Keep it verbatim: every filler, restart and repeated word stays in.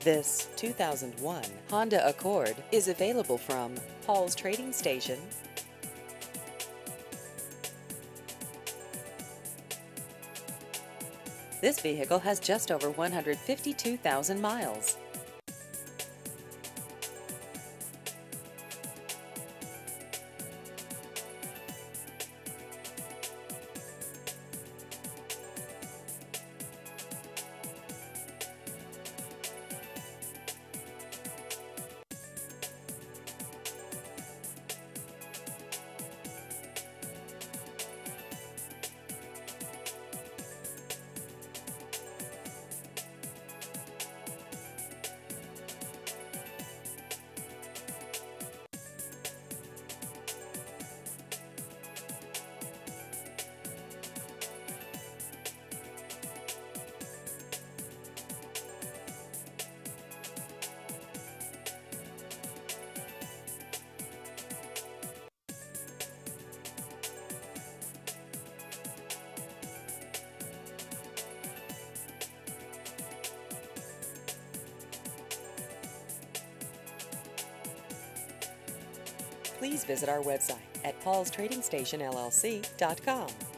This two thousand one Honda Accord is available from Paul's Trading Station. This vehicle has just over one hundred fifty-two thousand miles. Please visit our website at pauls trading station L L C dot com.